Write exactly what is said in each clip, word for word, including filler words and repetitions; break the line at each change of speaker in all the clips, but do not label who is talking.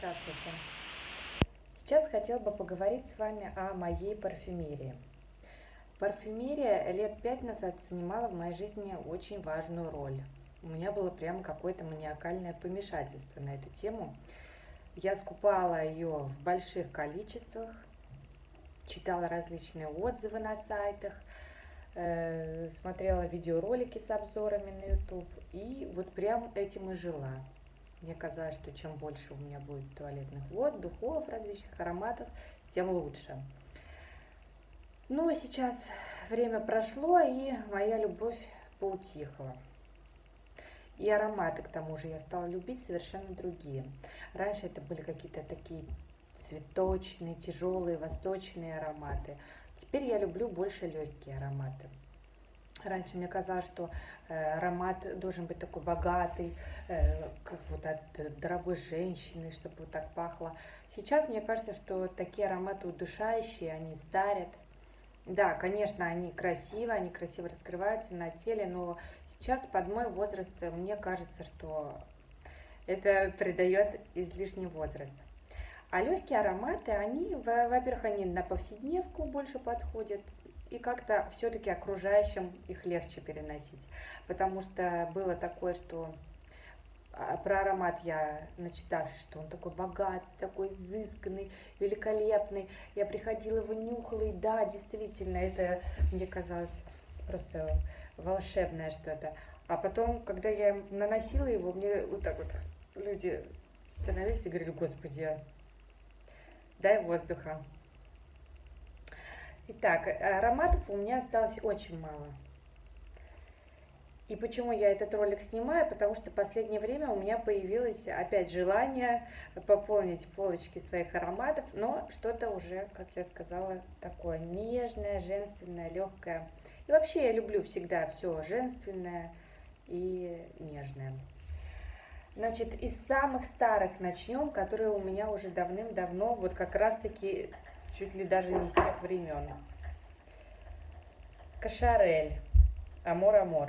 Здравствуйте! Сейчас хотела бы поговорить с вами о моей парфюмерии. Парфюмерия лет пять назад занимала в моей жизни очень важную роль. У меня было прям какое-то маниакальное помешательство на эту тему. Я скупала ее в больших количествах, читала различные отзывы на сайтах, э, смотрела видеоролики с обзорами на YouTube и вот прям этим и жила. Мне казалось, что чем больше у меня будет туалетных вод, духов, различных ароматов, тем лучше. Но сейчас время прошло, и моя любовь поутихла. И ароматы, к тому же, я стала любить совершенно другие. Раньше это были какие-то такие цветочные, тяжелые, восточные ароматы. Теперь я люблю больше легкие ароматы. Раньше мне казалось, что э, аромат должен быть такой богатый, э, как вот от дорогой женщины, чтобы вот так пахло. Сейчас мне кажется, что такие ароматы удушающие, они дарят. Да, конечно, они красивые, они красиво раскрываются на теле, но сейчас под мой возраст мне кажется, что это придает излишний возраст. А легкие ароматы, они, во-первых, они на повседневку больше подходят, и как-то все-таки окружающим их легче переносить. Потому что было такое, что про аромат я, начитавшись, что он такой богатый, такой изысканный, великолепный. Я приходила, его нюхала, и да, действительно, это мне казалось просто волшебное что-то. А потом, когда я наносила его, мне вот так вот люди становились и говорили: Господи, дай воздуха. Итак, ароматов у меня осталось очень мало. И почему я этот ролик снимаю? Потому что в последнее время у меня появилось опять желание пополнить полочки своих ароматов, но что-то уже, как я сказала, такое нежное, женственное, легкое. И вообще я люблю всегда все женственное и нежное. Значит, из самых старых начнем, которые у меня уже давным-давно, вот как раз-таки чуть ли даже не с тех времен. Кошарель, Амор Амор.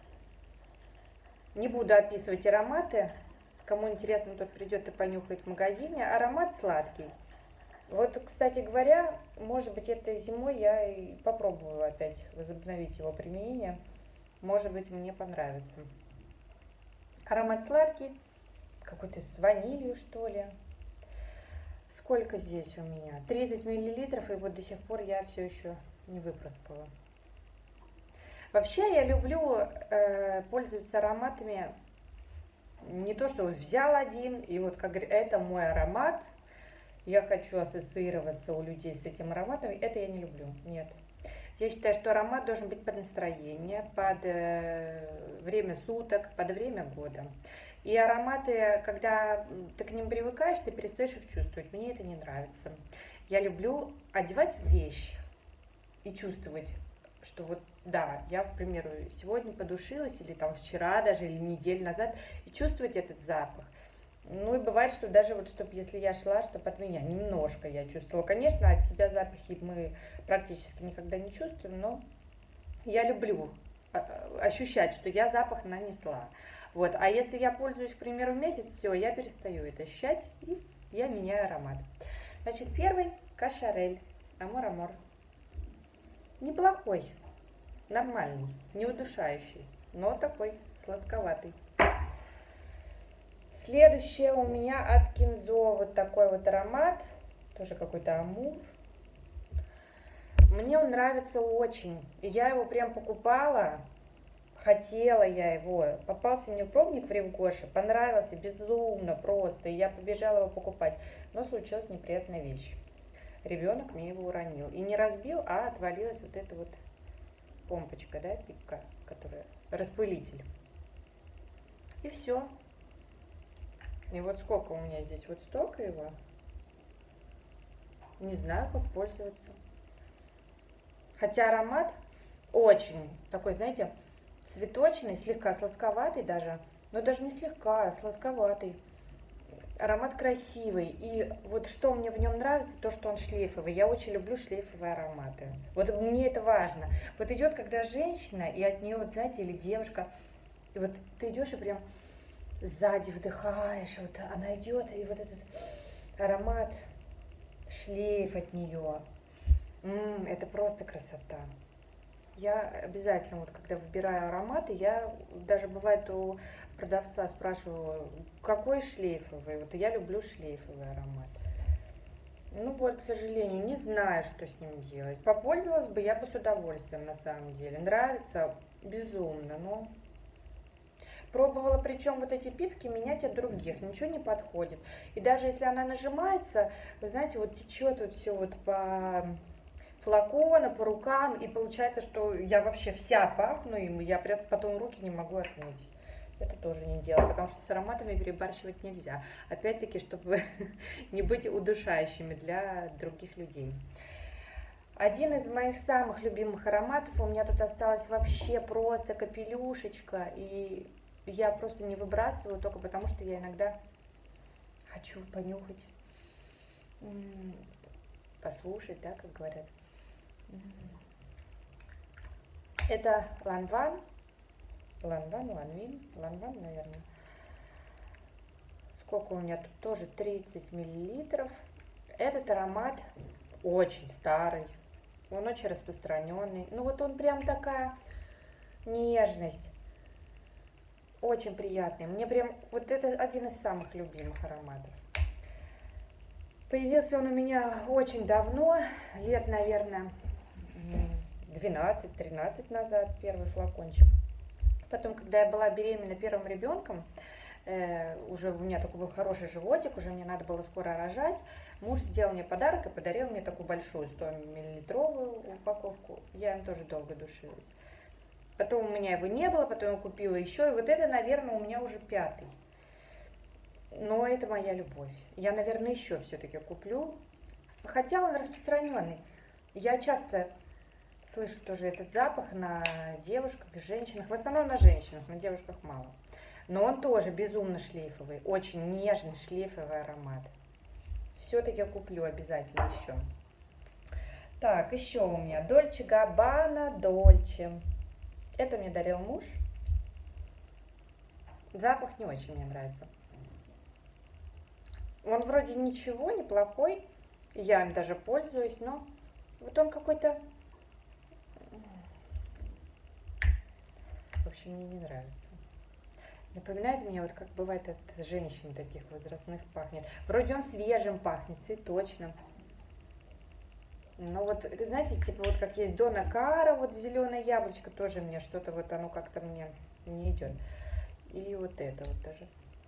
Не буду описывать ароматы. Кому интересно, тот придет и понюхает в магазине. Аромат сладкий. Вот, кстати говоря, может быть, этой зимой я и попробую опять возобновить его применение. Может быть, мне понравится. Аромат сладкий, какой-то с ванилью, что ли. Сколько здесь у меня? тридцать миллилитров, и вот до сих пор я все еще не выпрыскала. Вообще я люблю э, пользоваться ароматами не то, что вот взял один, и вот как говорю, это мой аромат, я хочу ассоциироваться у людей с этим ароматом, это я не люблю, нет. Я считаю, что аромат должен быть под настроение, под э, время суток, под время года. И ароматы, когда ты к ним привыкаешь, ты перестаешь их чувствовать. Мне это не нравится. Я люблю одевать вещь и чувствовать, что вот, да, я, к примеру, сегодня подушилась, или там вчера даже, или неделю назад, и чувствовать этот запах. Ну и бывает, что даже вот, чтобы, если я шла, чтобы от меня немножко я чувствовала. Конечно, от себя запахи мы практически никогда не чувствуем, но я люблю ощущать, что я запах нанесла. Вот. А если я пользуюсь, к примеру, месяц, все, я перестаю это ощущать, и я меняю аромат. Значит, первый Кошарель, Амор Амор. Неплохой, нормальный, не удушающий, но такой сладковатый. Следующее у меня от Кинзо вот такой вот аромат, тоже какой-то амур. Мне он нравится очень, я его прям покупала, хотела я его, попался мне пробник в Ревгоше, понравился безумно просто, и я побежала его покупать, но случилась неприятная вещь. Ребенок мне его уронил, и не разбил, а отвалилась вот эта вот помпочка, да, пипка, которая, распылитель. И все. И вот сколько у меня здесь, вот столько его. Не знаю, как пользоваться. Хотя аромат очень такой, знаете, цветочный, слегка сладковатый даже. Но даже не слегка, а сладковатый. Аромат красивый. И вот что мне в нем нравится, то, что он шлейфовый. Я очень люблю шлейфовые ароматы. Вот мне это важно. Вот идет, когда женщина, и от нее, вот знаете, или девушка, и вот ты идешь и прям сзади вдыхаешь, вот она идет, и вот этот аромат, шлейф от нее. М-м, это просто красота. Я обязательно, вот когда выбираю ароматы, я даже бывает у продавца спрашиваю, какой шлейфовый. Вот я люблю шлейфовый аромат. Ну вот, к сожалению, не знаю, что с ним делать. Попользовалась бы я бы с удовольствием, на самом деле. Нравится безумно, но... Пробовала, причем вот эти пипки менять от других, ничего не подходит. И даже если она нажимается, вы знаете, вот течет вот все вот по флакону, по рукам, и получается, что я вообще вся пахну им, и я потом руки не могу отмыть. Это тоже не делаю, потому что с ароматами перебарщивать нельзя. Опять-таки, чтобы не быть удушающими для других людей. Один из моих самых любимых ароматов, у меня тут осталась вообще просто капелюшечка, и я просто не выбрасываю, только потому что я иногда хочу понюхать, послушать, да, как говорят. Это Lanvin, Lanvin, Lanvin, Lanvin, наверное. Сколько у меня тут? Тоже тридцать миллилитров. Этот аромат очень старый, он очень распространенный. Ну вот он прям такая нежность. Очень приятный. Мне прям, вот это один из самых любимых ароматов. Появился он у меня очень давно, лет, наверное, двенадцать-тринадцать назад, первый флакончик. Потом, когда я была беременна первым ребенком, э, уже у меня такой был хороший животик, уже мне надо было скоро рожать, муж сделал мне подарок и подарил мне такую большую сто миллилитровую упаковку. Я им тоже долго душилась. Потом у меня его не было, потом я купила еще. И вот это, наверное, у меня уже пятый. Но это моя любовь. Я, наверное, еще все-таки куплю. Хотя он распространенный. Я часто слышу тоже этот запах на девушках, женщинах. В основном на женщинах, на девушках мало. Но он тоже безумно шлейфовый. Очень нежный шлейфовый аромат. Все-таки куплю обязательно еще. Так, еще у меня Dolce Gabbana Dolce. Это мне дарил муж. Запах не очень мне нравится. Он вроде ничего, неплохой. Я им даже пользуюсь, но вот он какой-то... В общем, мне не нравится. Напоминает мне, вот как бывает от женщин таких возрастных пахнет. Вроде он свежим пахнет, цветочным. Ну вот, знаете, типа вот как есть Дона Кара, вот зеленое яблочко, тоже мне что-то вот оно как-то мне не идет. И вот это вот тоже.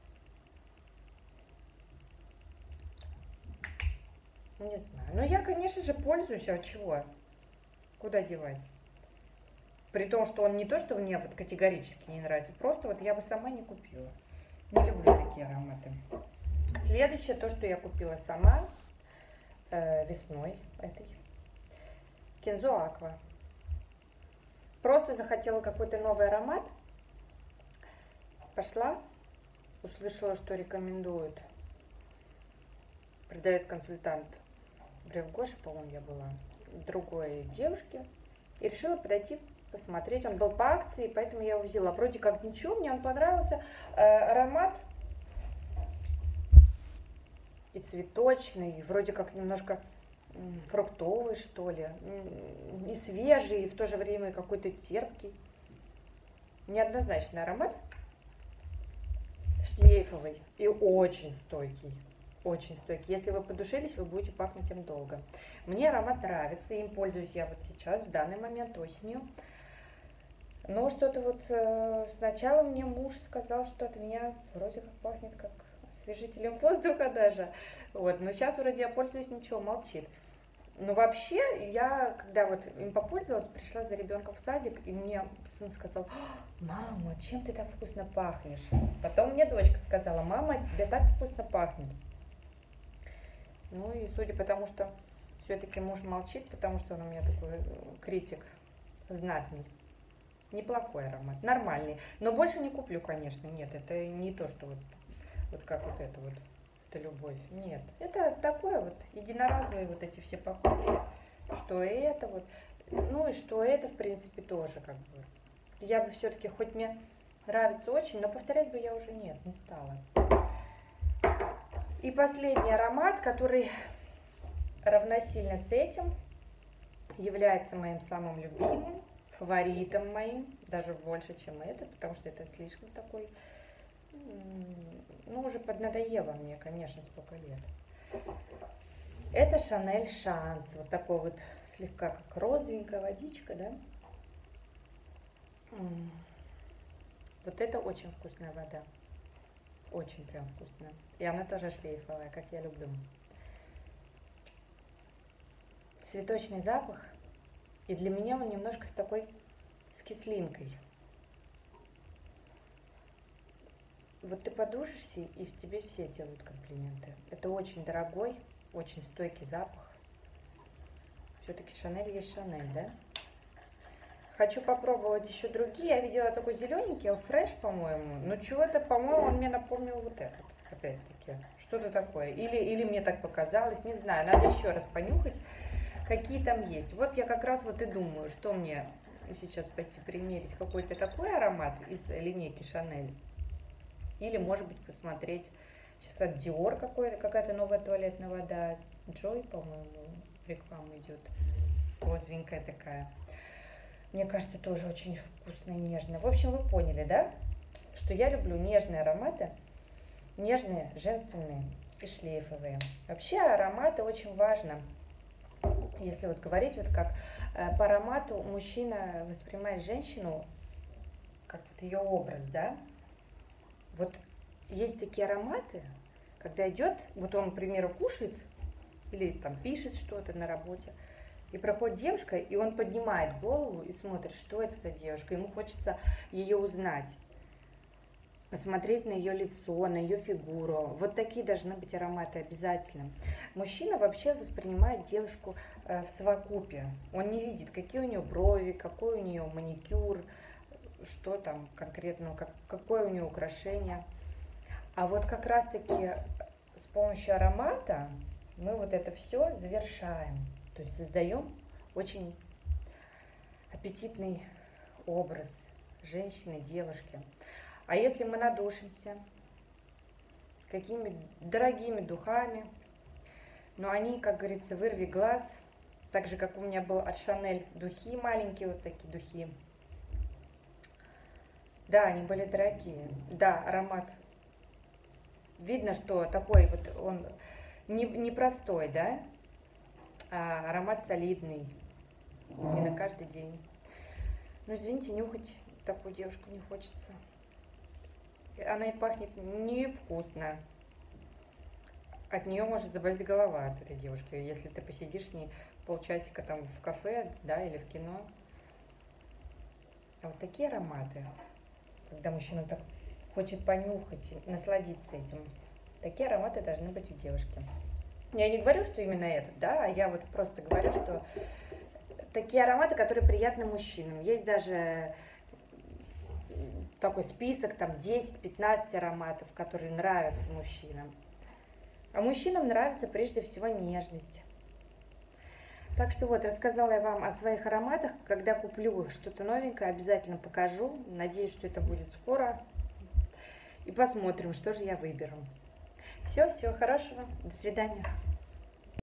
Не знаю. Но я, конечно же, пользуюсь, а чего? Куда девать? При том, что он не то, что мне вот категорически не нравится, просто вот я бы сама не купила. Не люблю такие ароматы. Следующее, то, что я купила сама э, весной этой. Кензо Аква. Просто захотела какой-то новый аромат. Пошла, услышала, что рекомендуют продавец-консультант в Ревгоше, по-моему, я была, другой девушке. И решила подойти посмотреть. Он был по акции, поэтому я его взяла. Вроде как ничего, мне он понравился. Э, аромат и цветочный, и вроде как немножко фруктовый, что ли, и свежий, и в то же время какой-то терпкий. Неоднозначный аромат, шлейфовый и очень стойкий, очень стойкий. Если вы подушились, вы будете пахнуть им долго. Мне аромат нравится, им пользуюсь я вот сейчас, в данный момент, осенью. Но что-то вот э, сначала мне муж сказал, что от меня вроде как пахнет как освежителем воздуха даже. Вот, но сейчас вроде я пользуюсь, ничего, молчит. Но вообще, я, когда вот им попользовалась, пришла за ребенком в садик, и мне сын сказал: мама, чем ты так вкусно пахнешь? Потом мне дочка сказала: мама, тебе так вкусно пахнет. Ну и судя по тому, что все-таки муж молчит, потому что он у меня такой критик знатный. Неплохой аромат, нормальный. Но больше не куплю, конечно, нет, это не то, что вот, вот как вот это вот. Это любовь. Нет, это такое вот единоразовые вот эти все покупки, что это вот, ну и что это, в принципе, тоже как бы. Я бы все-таки, хоть мне нравится очень, но повторять бы я уже нет, не стала. И последний аромат, который равносильно с этим, является моим самым любимым, фаворитом моим, даже больше, чем это, потому что это слишком такой, ну, уже поднадоело мне, конечно, сколько лет. Это Шанель Шанс, вот такой вот слегка как розовенькая водичка, да. Вот это очень вкусная вода, очень прям вкусная. И она тоже шлейфовая, как я люблю. Цветочный запах, и для меня он немножко с такой, с кислинкой. Вот ты подушишься, и в тебе все делают комплименты. Это очень дорогой, очень стойкий запах. Все-таки Шанель есть Шанель, да? Хочу попробовать еще другие. Я видела такой зелененький, фреш, по-моему. Но чего-то, по-моему, он мне напомнил вот этот, опять-таки. Что-то такое. Или, или мне так показалось, не знаю. Надо еще раз понюхать, какие там есть. Вот я как раз вот и думаю, что мне сейчас пойти примерить. Какой-то такой аромат из линейки Шанель. Или, может быть, посмотреть, сейчас от Dior какой-то, какая-то новая туалетная вода. Joy, по-моему, реклама идет. Розовенькая такая. Мне кажется, тоже очень вкусная и нежная. В общем, вы поняли, да? Что я люблю нежные ароматы. Нежные, женственные и шлейфовые. Вообще ароматы очень важно. Если вот говорить, вот как э, по аромату мужчина воспринимает женщину, как вот ее образ, да? Вот есть такие ароматы, когда идет, вот он, к примеру, кушает или там пишет что-то на работе, и проходит девушка, и он поднимает голову и смотрит, что это за девушка. Ему хочется ее узнать, посмотреть на ее лицо, на ее фигуру. Вот такие должны быть ароматы обязательно. Мужчина вообще воспринимает девушку э, в совокупе. Он не видит, какие у нее брови, какой у нее маникюр, что там конкретно, как, какое у нее украшение. А вот как раз-таки с помощью аромата мы вот это все завершаем. То есть создаем очень аппетитный образ женщины, девушки. А если мы надушимся какими дорогими духами, но они, как говорится, вырви глаз, так же, как у меня был от Шанель духи, маленькие вот такие духи. Да, они были дорогие. Да, аромат. Видно, что такой вот он не, не простой, да? А аромат солидный. И на каждый день. Ну, извините, нюхать такую девушку не хочется. Она и пахнет невкусно. От нее может заболеть голова, от этой девушки, если ты посидишь с ней полчасика там в кафе, да, или в кино. А вот такие ароматы, когда мужчина так хочет понюхать, насладиться этим, такие ароматы должны быть у девушки. Я не говорю, что именно этот, да, а я вот просто говорю, что такие ароматы, которые приятны мужчинам. Есть даже такой список, там десять-пятнадцать ароматов, которые нравятся мужчинам. А мужчинам нравится прежде всего нежность. Так что вот, рассказала я вам о своих ароматах. Когда куплю что-то новенькое, обязательно покажу. Надеюсь, что это будет скоро. И посмотрим, что же я выберу. Все, всего хорошего. До свидания.